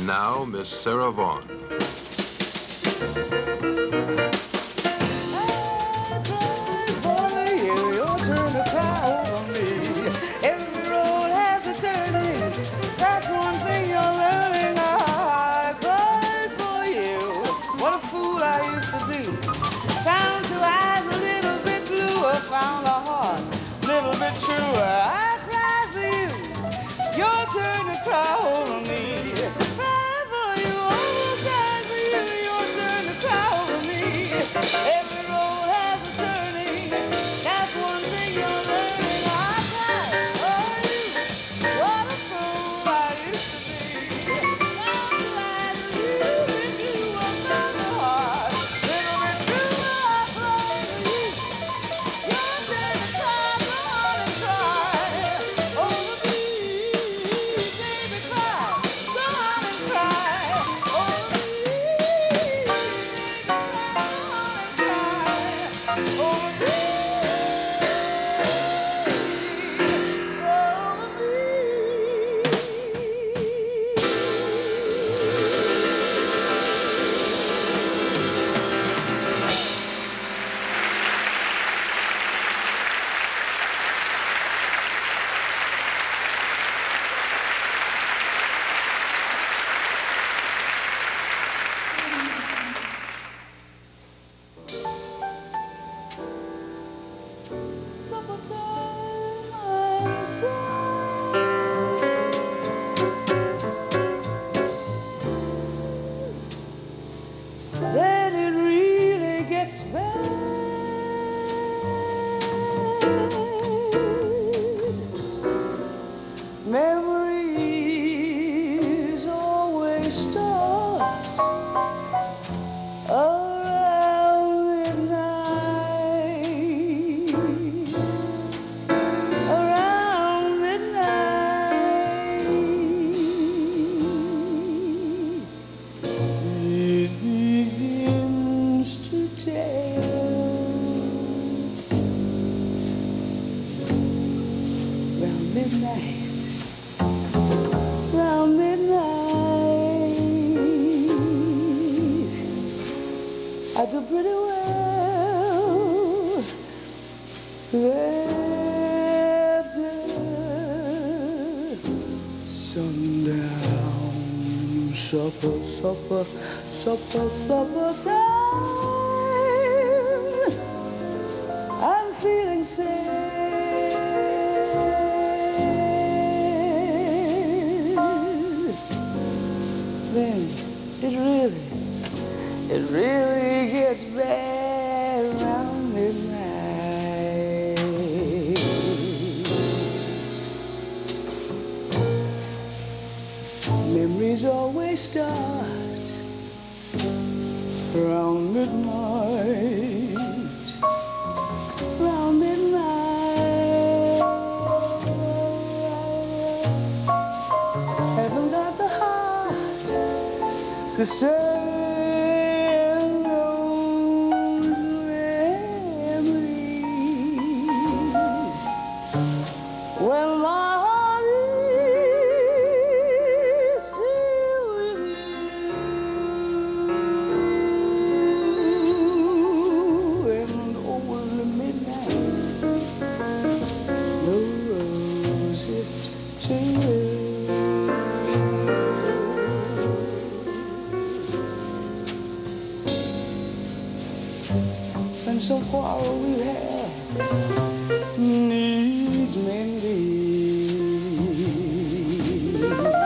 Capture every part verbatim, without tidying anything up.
And now, Miss Sarah Vaughan. Found a heart, little bit true. I cry for you. Your turn to cry over me. Cry for you, oh, cry for you. Your turn to cry over me. Every road has a turning. That's one thing you're learning. I cry for you. What a fool I used to be. Found a light of you, and you were found a heart, little bit true. I cry for you. Your turn to cry, go on and cry over me, baby, cry, go on and cry over me, baby, cry, go on and cry over me, over me. Summertime, I'm sad. Then it really gets bad. Memories always start around midnight, around midnight. It begins to tell around midnight, around midnight. I do pretty well after sundown. Supper, supper, supper, supper time. I'm feeling sad. Then it really, it really gets bad around midnight. Memories always start around midnight, around midnight. Haven't got the heart to stand those memories when my heart is still with you. And over the midnight, no roses to you. And some quarrel we had needs mending.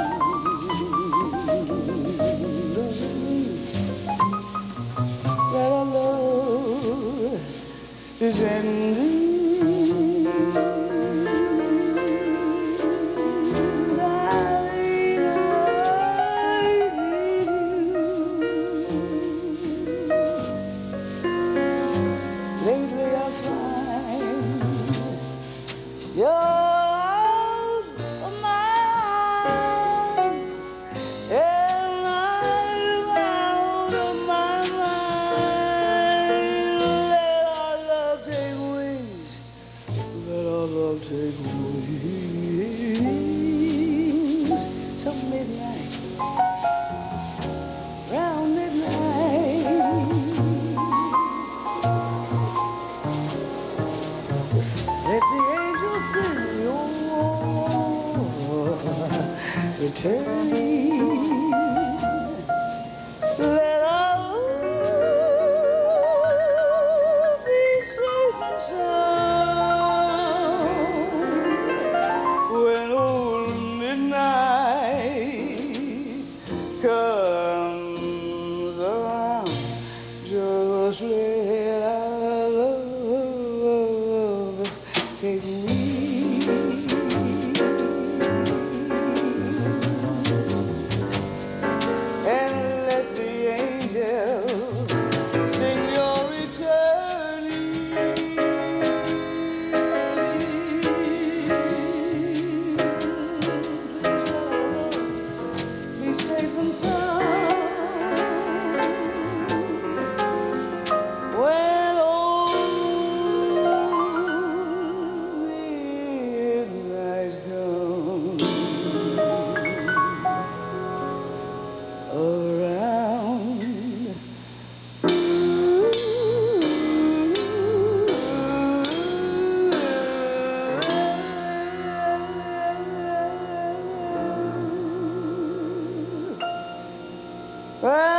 Doesn't mean that our love is ending. Lately I find you're out of my eyes, and I'm out of my mind. Let our love take returning. Let our love be safe and sound. When old midnight comes around, just let our love take me. And let the angels sing your returning. Be safe and sound. When old midnight comes around. Ah